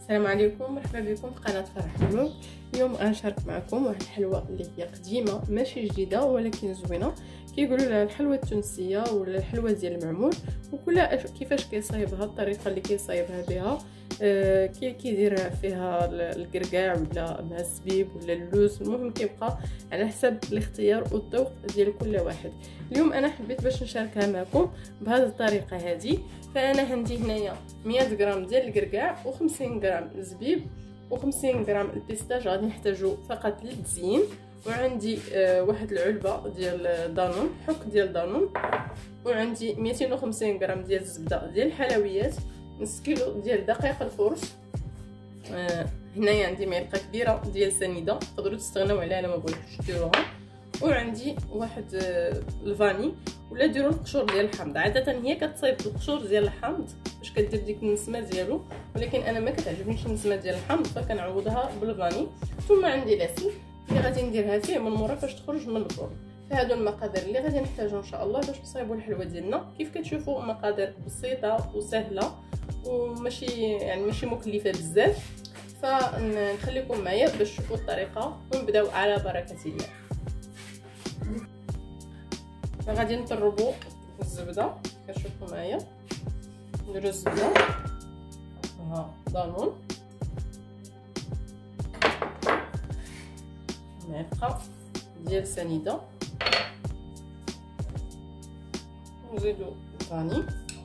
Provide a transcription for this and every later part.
السلام عليكم، مرحبا بكم في قناه فرح ملوك. اليوم غنشارك معكم واحد الحلوه اللي هي قديمه ماشي جديده ولكن زوينه. كيقولوا لها الحلوه التونسيه ولا الحلوه ديال المعمول، وكل كيفاش كيصايبها، الطريقه اللي كيصايبها بها. كيدير فيها الكركاع ولا مع الزبيب ولا اللوز، المهم كيبقى على حسب الاختيار والذوق ديال كل واحد. اليوم انا حبيت باش نشاركها معكم بهذه الطريقه هذه. فانا عندي هنايا 100 غرام ديال الكركاع و50 غرام الزبيب و50 غرام البيستاج غادي نحتاجو فقط للتزيين. وعندي واحد العلبه ديال دانون، حك ديال دانون، وعندي 250 غرام ديال الزبده ديال الحلويات، نص كيلو ديال دقيق الفرص. هنايا عندي معلقه كبيره ديال سنيده، تقدروا تستغناو عليها الا ما بغيتوش ديروها. وعندي واحد الفاني ولا ديروا القشور ديال الحامض. عاده هي كتصايب القشور ديال الحامض باش كدير ديك النسمه ديالو، ولكن انا ما كتعجبنيش النسمه ديال الحامض فكنعوضها بالفاني. ثم عندي العسل اللي غادي نديرها فيه من مورا فاش تخرج من الفرن. فهادو المقادير اللي غادي نحتاجو ان شاء الله باش نصايبوا الحلوه ديالنا. كيف كتشوفوا مقادير بسيطه وسهله وماشي ماشي مكلفه بزاف. فنخليكم معايا باش تشوفوا الطريقه ونبداو على بركه الله. غادي نطربوا الزبده، كتشوفوا معايا نديروا الزبده ها دانون، معلقه ديال سنيده، ونزيدوا الفاني.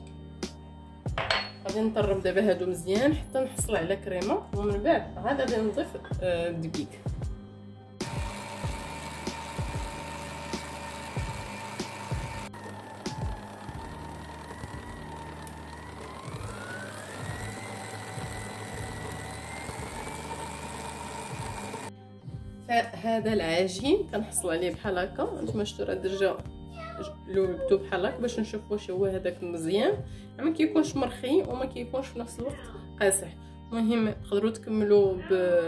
غادي نطرب دابا هادو مزيان حتى نحصل على كريمه، ومن بعد غادي نضيف الدقيق. هذا العجين كنحصل عليه بحال هكا. نتوما شفتوا راه درجه لولبتو بحال هكا باش نشوف واش هو هذاك مزيان، ما كيكونش مرخي وما كيكونش في نفس الوقت قاصح. المهم تقدروا تكملوا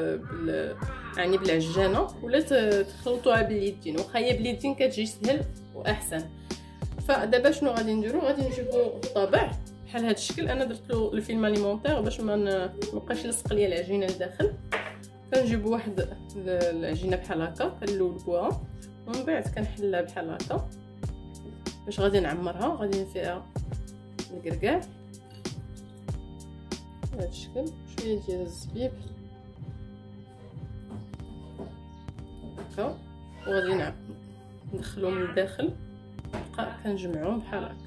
بالعجانه ولا تخلطوها باليدين، واخا هي باليدين كتجي سهل واحسن. فدابا شنو غادي نديرو؟ غادي نجيبو الطابع بحال هذا الشكل. انا درت له الفيلم اليمونتير باش ما نبقاش لصق ليا العجينه لداخل. كنجيبو واحد العجينه بحال هكا كنلولبوها، ومن بعد كنحلها بحال هكا باش غادي نعمرها. غادي فيها الكركاع بهذا الشكل، شويه ديال الزبيب هكا، وغادي ندخلهم من الداخل. نبقى كنجمعهم بحال هكا.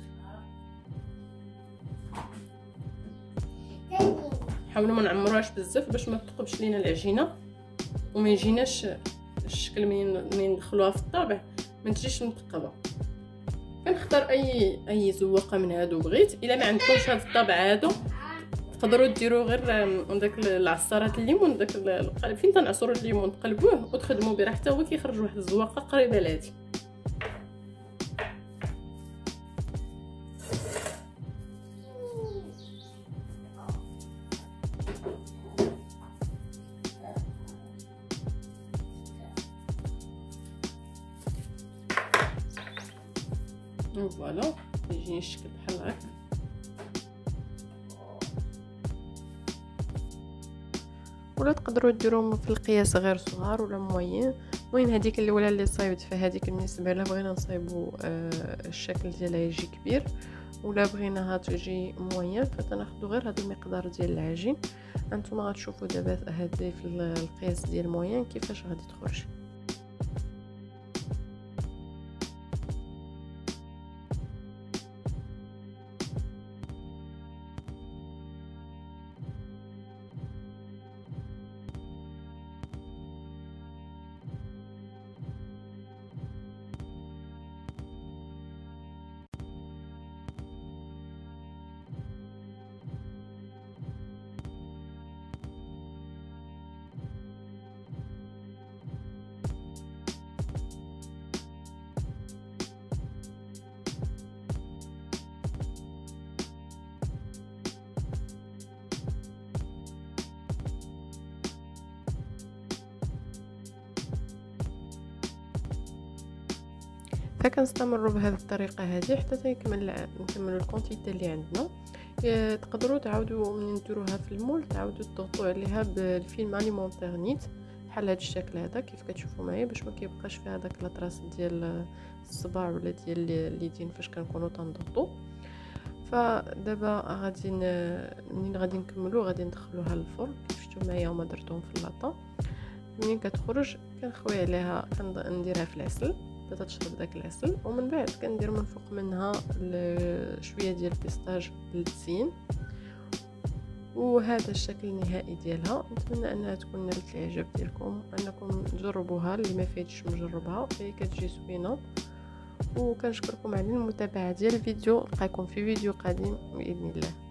حاولوا ما نعمروهاش بزاف باش ما تثقبش لينا العجينه وما يجيناش الشكل منين ندخلوها في الطابع ما تجيش مثقبه. كنختار اي زواقه من هادو بغيت. الا ما عندكمش هاد الطابع هادو تقدروا ديروا غير داك العصاره الليمون، داك القالب فين تنعصروا الليمون تقلبوه وتخدموا به، راه حتى هو كيخرج واحد الزواقه قريبه لهادي. فوالا يجيني الشكل بحال هكا. ولا تقدروا ديروهم في القياس غير صغار ولا موين. المهم هذيك الاولى اللي صايبت فهذيك بالنسبه لها بغينا نصايبوا الشكل ديالها يجي كبير، ولا بغيناها تجي موين فتناخذوا غير هذا المقدار ديال العجين. انتم غتشوفوا دابا هذه في القياس ديال موين كيفاش غادي تخرج. فكنستمروا بهذه الطريقه هذه حتى نكملوا الكونتيتي اللي عندنا. تقدروا تعاودوا من ديروها في المول تعاودوا تضغطوا عليها بالفيلم اليمونتير نيت بحال هذا الشكل هذا كيف كتشوفوا معايا، باش ما كيبقاش فيها داك لاطراس ديال الصباع ولا ديال اليدين فاش كنكونوا تنضغطوا. فدابا غادي منين غادي نكملوا غادي ندخلوها للفرن كيف شفتوا معايا وما درتهم في اللاطه. منين كتخرج كنخوي عليها كنديرها في العسل حتى تشرب داك العسل، ومن بعد كندير من فوق منها شويه ديال البيستاج للتزيين. وهذا الشكل النهائي ديالها. نتمنى انها تكون نالت الاعجاب ديالكم، انكم تجربوها اللي ما فايتش مجربها، فهي كتجي زوينه. وكنشكركم على المتابعه ديال الفيديو، نلقاكم في فيديو قادم باذن الله.